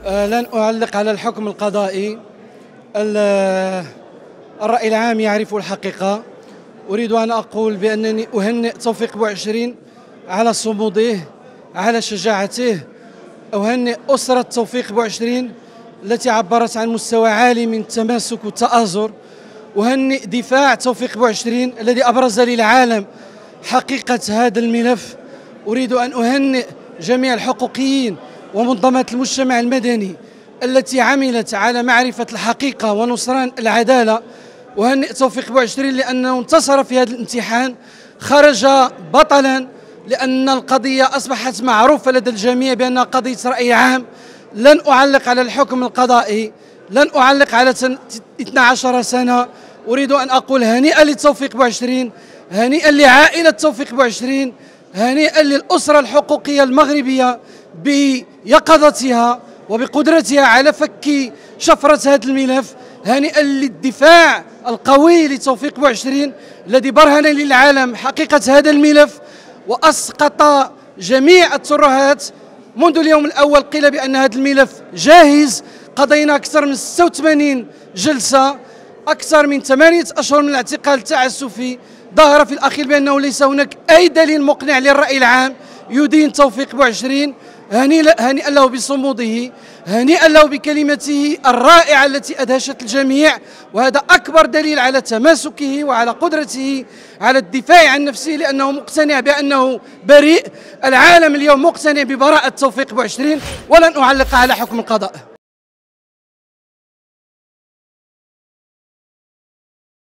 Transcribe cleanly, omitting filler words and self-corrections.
لن أعلق على الحكم القضائي. الرأي العام يعرف الحقيقة. أريد أن أقول بأنني أهنئ توفيق بوعشرين على صموده، على شجاعته. أهنئ أسرة توفيق بوعشرين التي عبرت عن مستوى عالي من التماسك والتآزر. أهنئ دفاع توفيق بوعشرين الذي أبرز للعالم حقيقة هذا الملف. أريد أن أهنئ جميع الحقوقيين ومنظمات المجتمع المدني التي عملت على معرفة الحقيقة ونصران العدالة. أهنئ توفيق بوعشرين لأنه انتصر في هذا الامتحان، خرج بطلا، لأن القضية أصبحت معروفة لدى الجميع بأنها قضية رأي عام. لن أعلق على الحكم القضائي، لن أعلق على 12 سنة. أريد أن أقول هنيئا لتوفيق بوعشرين، هنيئا لعائلة توفيق بوعشرين، هنيئا للأسرة الحقوقية المغربية بيقظتها وبقدرتها على فك شفرة هذا الملف. هنيئا للدفاع القوي لتوفيق بوعشرين الذي برهن للعالم حقيقة هذا الملف وأسقط جميع الترهات. منذ اليوم الأول قيل بأن هذا الملف جاهز. قضينا أكثر من 86 جلسة، أكثر من 8 أشهر من الاعتقال التعسفي. ظهر في الأخير بأنه ليس هناك أي دليل مقنع للرأي العام يدين توفيق بوعشرين. هنيئا له بصموده، هنيئا له بكلمته الرائعة التي أدهشت الجميع، وهذا أكبر دليل على تماسكه وعلى قدرته على الدفاع عن نفسه، لأنه مقتنع بأنه بريء. العالم اليوم مقتنع ببراءة توفيق بوعشرين، ولن أعلق على حكم القضاء.